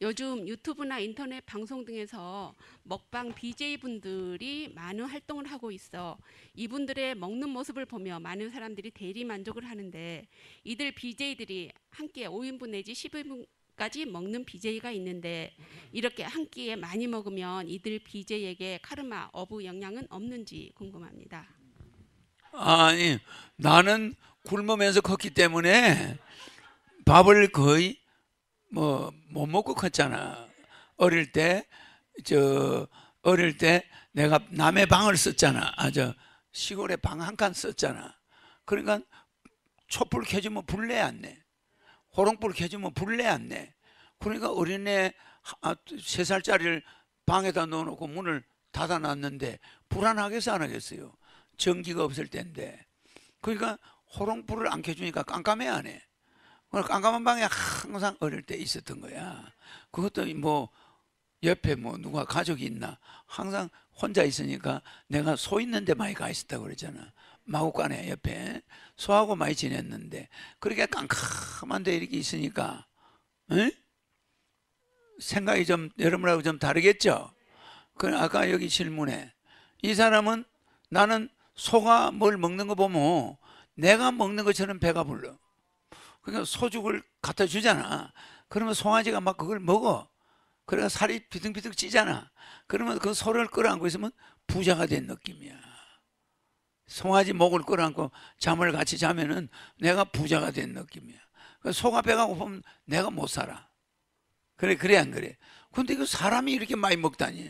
요즘 유튜브나 인터넷 방송 등에서 먹방 BJ분들이 많은 활동을 하고 있어 이분들의 먹는 모습을 보며 많은 사람들이 대리 만족을 하는데, 이들 BJ들이 한 끼에 5인분 내지 10인분까지 먹는 BJ가 있는데, 이렇게 한 끼에 많이 먹으면 이들 BJ에게 카르마, 어부 영향은 없는지 궁금합니다. 아니, 나는 굶으면서 컸기 때문에 밥을 거의 뭐 못 먹고 컸잖아. 어릴 때, 저 어릴 때 내가 남의 방을 썼잖아. 시골에 방 한 칸 썼잖아. 그러니까 촛불 켜주면 불내 안 내. 호롱불 켜주면 불내 안 내. 그러니까 어린애 3살짜리를 방에다 넣어놓고 문을 닫아놨는데 불안하겠어 안 하겠어요? 전기가 없을 때인데. 그러니까 호롱불을 안 켜주니까 깜깜해 안 해. 깜깜한 방에 항상 어릴 때 있었던 거야. 그것도 뭐 옆에 뭐 누가 가족이 있나, 항상 혼자 있으니까 내가 소 있는 데 많이 가 있었다고 그랬잖아. 마구간에 옆에 소하고 많이 지냈는데, 그렇게 깜깜한 데 이렇게 있으니까 에? 생각이 좀 여러분하고 좀 다르겠죠. 그 아까 여기 질문에 이 사람은, 나는 소가 뭘 먹는 거 보면 내가 먹는 것처럼 배가 불러. 그러니까 소죽을 갖다 주잖아. 그러면 송아지가 막 그걸 먹어. 그래서 살이 비등비등 찌잖아. 그러면 그 소를 끌어안고 있으면 부자가 된 느낌이야. 송아지 목을 끌어안고 잠을 같이 자면은 내가 부자가 된 느낌이야. 소가 배가 고프면 내가 못 살아. 그래 안 그래? 근데 그 사람이 이렇게 많이 먹다니.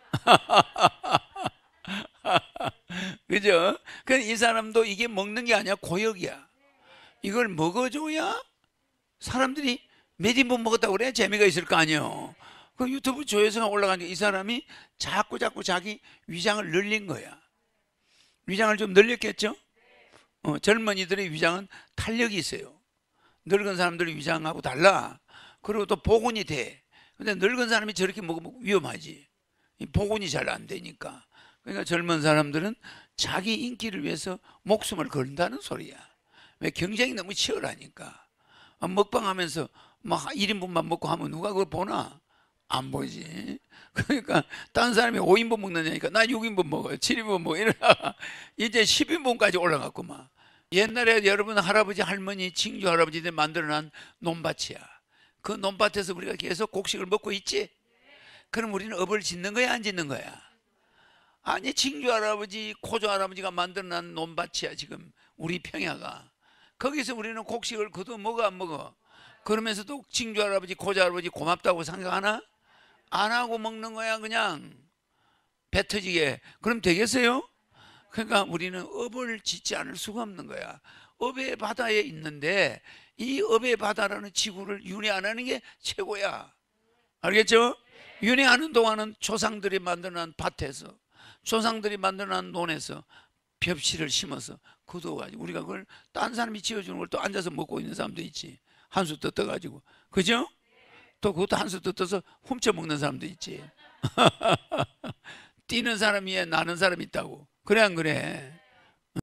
그죠? 이 사람도 이게 먹는 게 아니야, 고역이야. 이걸 먹어줘야 사람들이 몇 인분 먹었다고 그래? 재미가 있을 거 아니에요. 그 유튜브 조회수가 올라가니까 이 사람이 자꾸 자기 위장을 늘린 거야. 위장을 좀 늘렸겠죠? 젊은이들의 위장은 탄력이 있어요. 늙은 사람들의 위장하고 달라. 그리고 또 복원이 돼. 근데 늙은 사람이 저렇게 먹으면 위험하지. 복원이 잘 안 되니까. 그러니까 젊은 사람들은 자기 인기를 위해서 목숨을 걸는다는 소리야. 왜? 경쟁이 너무 치열하니까. 먹방 하면서 막 1인분만 먹고 하면 누가 그걸 보나? 안 보지. 그러니까 딴 사람이 5인분 먹느냐니까 나 6인분 먹어요, 7인분 먹어, 이러다가 이제 10인분까지 올라갔구만. 옛날에 여러분 할아버지 할머니 친구 할아버지들 만들어놓은 논밭이야. 그 논밭에서 우리가 계속 곡식을 먹고 있지. 그럼 우리는 업을 짓는 거야 안 짓는 거야? 아니, 친구 할아버지 고조 할아버지가 만들어놓은 논밭이야 지금 우리 평야가. 거기서 우리는 곡식을 거둬 먹어 안 먹어? 그러면서도 친구 할아버지 고조 할아버지 고맙다고 생각하나? 안 하고 먹는 거야 그냥 배 터지게. 그럼 되겠어요? 그러니까 우리는 업을 짓지 않을 수가 없는 거야. 업의 바다에 있는데 이 업의 바다라는 지구를 윤회 안 하는 게 최고야. 알겠죠? 윤회하는 동안은 조상들이 만들어놓은 밭에서, 조상들이 만들어놓은 논에서 벽실을 심어서 거둬가지고 우리가 그걸 딴 사람이 지어주는 걸 또 앉아서 먹고 있는 사람도 있지. 한수 떠가지고. 그죠? 또 그것도 한수 떠서 훔쳐 먹는 사람도 있지. 뛰는 사람 위에 나는 사람이 있다고. 그래 안 그래?